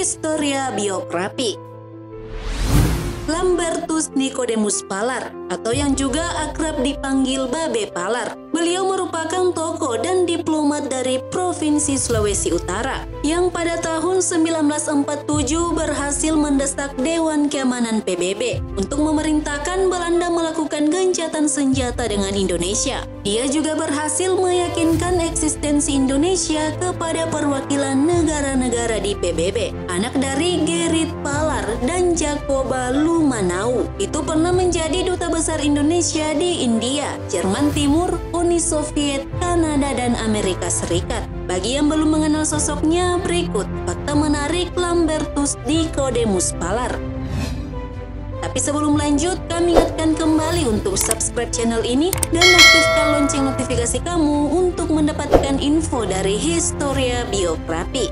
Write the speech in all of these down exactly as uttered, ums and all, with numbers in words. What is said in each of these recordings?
Historia Biografi. Lambertus Nicodemus Palar, atau yang juga akrab dipanggil Babe Palar. Beliau merupakan tokoh dan diplomat dari Provinsi Sulawesi Utara yang pada tahun seribu sembilan ratus empat puluh tujuh berhasil mendesak Dewan Keamanan P B B untuk memerintahkan Belanda melakukan gencatan senjata dengan Indonesia. Dia juga berhasil meyakinkan eksistensi Indonesia kepada perwakilan negara-negara di P B B. Anak dari Gerrit Palar dan Jacoba Lumanau itu pernah menjadi duta besar Indonesia di India, Jerman Timur, Uni Soviet, Kanada, dan Amerika Serikat. Bagi yang belum mengenal sosoknya, berikut fakta menarik Lambertus Nicodemus Palar. Tapi sebelum lanjut, kami ingatkan kembali untuk subscribe channel ini dan aktifkan lonceng notifikasi kamu untuk mendapatkan info dari Historia Biografi.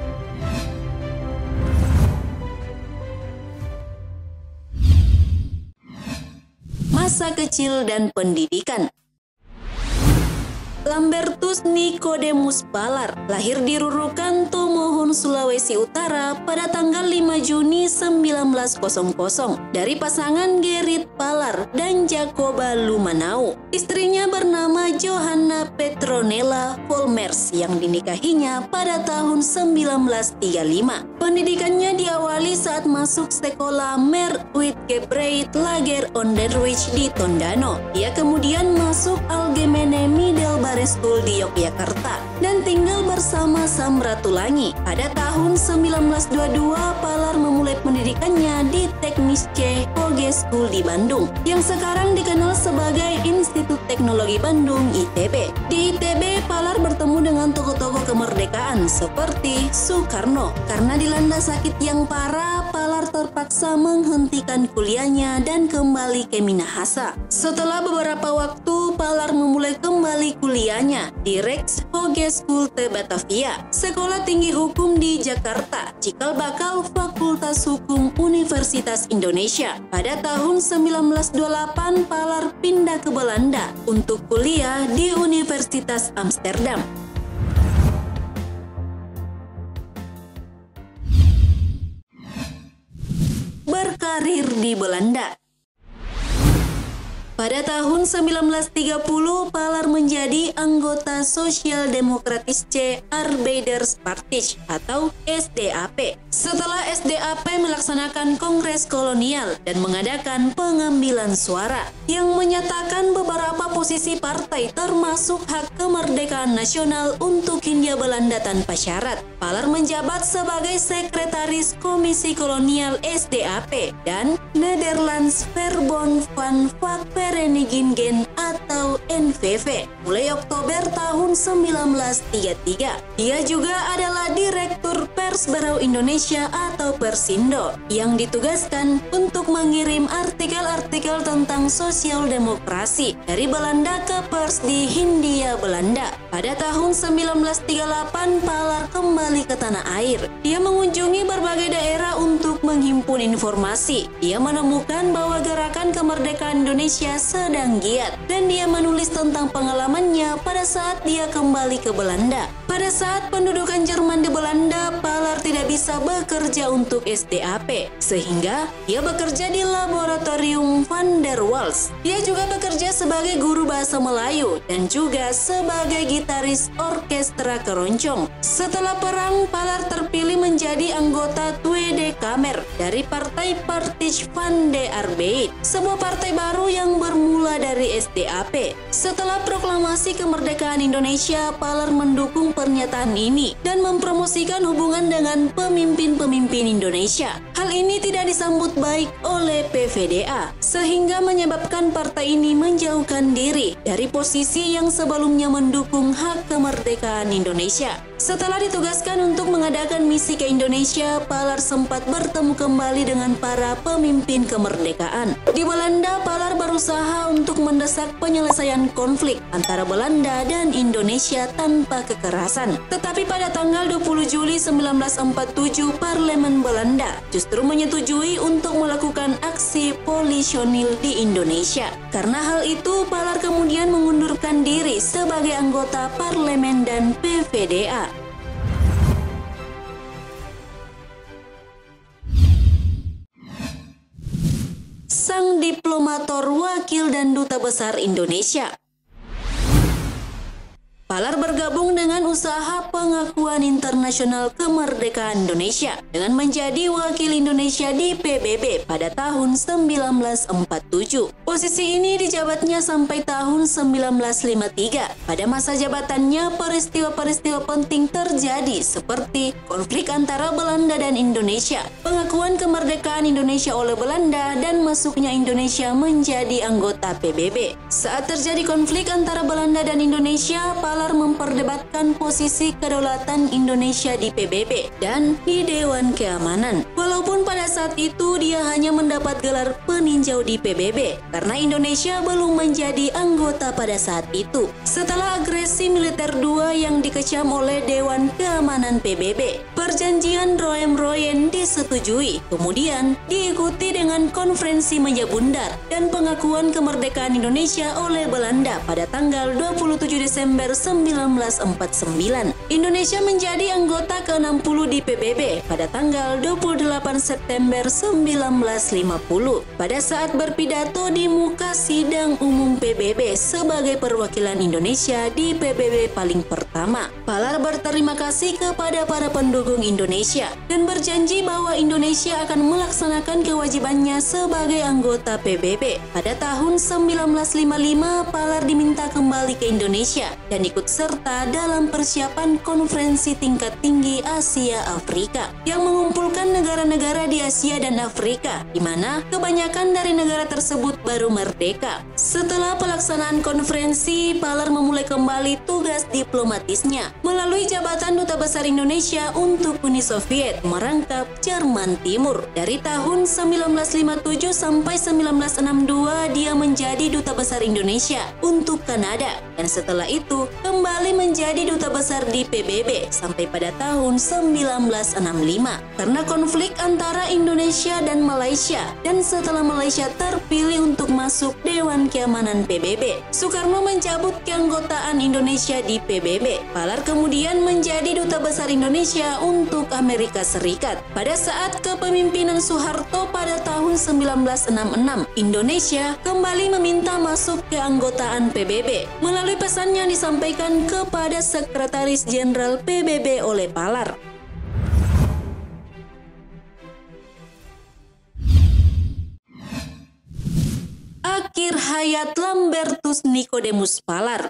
Masa kecil dan pendidikan. Lambertus Nicodemus Palar lahir di Rurukan, Tomohon, Sulawesi Utara pada tanggal lima Juni seribu sembilan ratus dari pasangan Gerrit Palar dan Jacoba Lumanau. Istrinya bernama Johanna Petronella Volmers yang dinikahinya pada tahun seribu sembilan ratus tiga puluh lima. Pendidikannya diawali saat masuk sekolah Merwitgebreit Lager Onderwijs di Tondano. Ia kemudian masuk Algemene Middelbare School di Yogyakarta dan tinggal bersama Samratulangi. Pada tahun seribu sembilan ratus dua puluh dua, Palar memulai pendidikannya di Teknische Hogeschool di Bandung, yang sekarang dikenal sebagai Institut Teknologi Bandung I T B. Di I T B, Palar bertemu dengan tokoh-tokoh kemerdekaan seperti Soekarno. Karena dilanda sakit yang parah, Palar terpaksa menghentikan kuliahnya dan kembali ke Minahasa. Setelah beberapa waktu, Palar memulai kembali kuliahnya di Rijkshogeschool te Batavia, Sekolah Tinggi Hukum di Jakarta, cikal bakal Fakultas Hukum Universitas Indonesia. Pada tahun seribu sembilan ratus dua puluh delapan, Palar pindah ke Belanda untuk kuliah di Universitas Amsterdam. Berkarir di Belanda. Pada tahun seribu sembilan ratus tiga puluh, Palar menjadi anggota Sociaal-Democratische Arbeiderspartij atau S D A P. Setelah S D A P melaksanakan Kongres Kolonial dan mengadakan pengambilan suara yang menyatakan beberapa posisi partai termasuk hak kemerdekaan nasional untuk Hindia Belanda tanpa syarat, Palar menjabat sebagai Sekretaris Komisi Kolonial S D A P dan Nederlands Verbond van Vakverenigingen atau N V V mulai Oktober tahun seribu sembilan ratus tiga puluh tiga. Dia juga adalah Direktur Pers Berau Indonesia atau Persindo yang ditugaskan untuk mengirim artikel-artikel tentang sosial demokrasi dari Belanda ke pers di Hindia Belanda. Pada tahun seribu sembilan ratus tiga puluh delapan, Palar kembali ke tanah air. Dia mengunjungi berbagai daerah untuk menghimpun informasi. Dia menemukan bahwa gerakan kemerdekaan Indonesia sedang giat dan dia menulis tentang pengalamannya pada saat dia kembali ke Belanda. Pada saat pendudukan Jerman di Belanda, Palar tidak bisa bekerja untuk S D A P, sehingga dia bekerja di Laboratorium van der Waals. Dia juga bekerja sebagai guru bahasa Melayu dan juga sebagai gitaris orkestra keroncong. Setelah perang, Palar terpilih menjadi anggota Tweede Kamer dari Partai Partij van de Arbeid, sebuah partai baru yang bermula dari S D A P. Setelah proklamasi kemerdekaan Indonesia, Palar mendukung pernyataan ini dan mempromosikan hubungan dengan pemimpin-pemimpin Indonesia. Hal ini tidak disambut baik oleh P V D A, sehingga menyebabkan partai ini menjauhkan diri dari posisi yang sebelumnya mendukung hak kemerdekaan Indonesia. Setelah ditugaskan untuk mengadakan misi ke Indonesia, Palar sempat bertemu kembali dengan para pemimpin kemerdekaan. Di Belanda, Palar berusaha untuk mendesak penyelesaian konflik antara Belanda dan Indonesia tanpa kekerasan. Tetapi pada tanggal dua puluh Juli seribu sembilan ratus empat puluh tujuh, Parlemen Belanda justru menyetujui untuk melakukan aksi polisionil di Indonesia. Karena hal itu, Palar kemudian mengundurkan diri sebagai anggota parlemen dan P V D A. diplomator, wakil, dan duta besar Indonesia. Palar bergabung dengan usaha pengakuan internasional kemerdekaan Indonesia dengan menjadi wakil Indonesia di P B B pada tahun seribu sembilan ratus empat puluh tujuh. Posisi ini dijabatnya sampai tahun seribu sembilan ratus lima puluh tiga. Pada masa jabatannya, peristiwa-peristiwa penting terjadi seperti konflik antara Belanda dan Indonesia, pengakuan kemerdekaan Indonesia oleh Belanda, dan masuknya Indonesia menjadi anggota P B B. Saat terjadi konflik antara Belanda dan Indonesia, Palar memperdebatkan posisi kedaulatan Indonesia di P B B dan di Dewan Keamanan. Walaupun pada saat itu dia hanya mendapat gelar peninjau di P B B karena Indonesia belum menjadi anggota pada saat itu. Setelah agresi militer dua yang dikecam oleh Dewan Keamanan P B B, perjanjian Roem-Royen disetujui, kemudian diikuti dengan konferensi Meja Bundar dan pengakuan kemerdekaan Indonesia oleh Belanda pada tanggal dua puluh tujuh Desember seribu sembilan ratus empat puluh sembilan. Indonesia menjadi anggota ke enam puluh di P B B pada tanggal dua puluh delapan September seribu sembilan ratus lima puluh. Pada saat berpidato di muka sidang umum P B B sebagai perwakilan Indonesia di P B B paling pertama, Palar berterima kasih kepada para pendukung Indonesia dan berjanji bahwa Indonesia akan melaksanakan kewajibannya sebagai anggota P B B. Pada tahun seribu sembilan ratus lima puluh lima, Palar diminta kembali ke Indonesia dan ikut serta dalam persiapan konferensi tingkat tinggi Asia Afrika yang mengumpulkan negara-negara di Asia dan Afrika, di mana kebanyakan dari negara tersebut baru merdeka. Setelah pelaksanaan konferensi, Palar memulai kembali tugas diplomatisnya melalui jabatan Duta Besar Indonesia untuk Uni Soviet merangkap Jerman Timur. Dari tahun seribu sembilan ratus lima puluh tujuh sampai seribu sembilan ratus enam puluh dua, dia menjadi Duta Besar Indonesia untuk Kanada dan setelah itu kembali menjadi Duta Besar di P B B sampai pada tahun seribu sembilan ratus enam puluh lima karena konflik antara Indonesia dan Malaysia, dan setelah Malaysia terpilih untuk masuk Dewan Keamanan P B B, Soekarno mencabut keanggotaan Indonesia di P B B. Palar kemudian menjadi Duta Besar Indonesia untuk Amerika Serikat. Pada saat kepemimpinan Soeharto pada tahun seribu sembilan ratus enam puluh enam, Indonesia kembali meminta masuk keanggotaan P B B melalui pesan yang disampaikan kepada Sekretaris Jenderal P B B oleh Palar. Akhir hayat Lambertus Nicodemus Palar.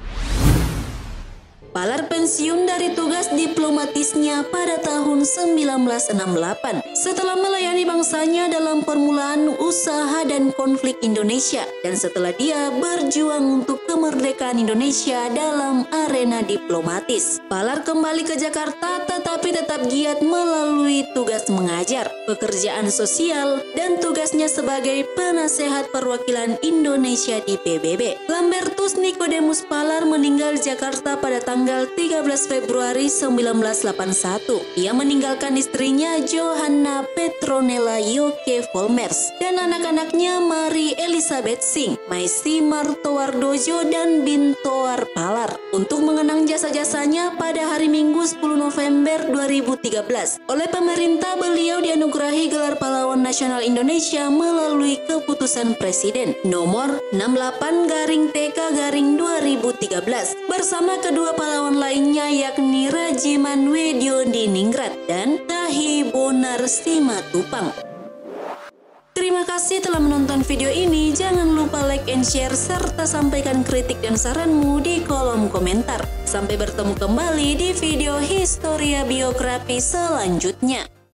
Palar pensiun dari tugas diplomatisnya pada tahun seribu sembilan ratus enam puluh delapan setelah melayani bangsanya dalam permulaan usaha dan konflik Indonesia, dan setelah dia berjuang untuk kemerdekaan Indonesia dalam arena diplomatis. Palar kembali ke Jakarta tetapi tetap giat melalui tugas mengajar, pekerjaan sosial, dan tugasnya sebagai penasehat perwakilan Indonesia di P B B. Lambertus Nicodemus Palar meninggal Jakarta pada tanggal Tanggal tiga belas Februari seribu sembilan ratus delapan puluh satu. Ia meninggalkan istrinya Johanna Petronella Yoke Volmers dan anak-anaknya Mari Elizabeth Singh, Maisi Martowardojo, dan Bintoar Palar. Untuk mengenang jasa-jasanya, pada hari Minggu sepuluh November dua ribu tiga belas oleh pemerintah beliau dianugerahi gelar Pahlawan Nasional Indonesia melalui keputusan Presiden nomor enam puluh delapan garing T K garing dua ribu tiga belas bersama kedua pahlawan lainnya yakni Rajiman Wedyo Diningrat dan Tahi Bonar Simatupang. Terima kasih telah menonton video ini. Jangan lupa like and share serta sampaikan kritik dan saranmu di kolom komentar. Sampai bertemu kembali di video Historia Biografi selanjutnya.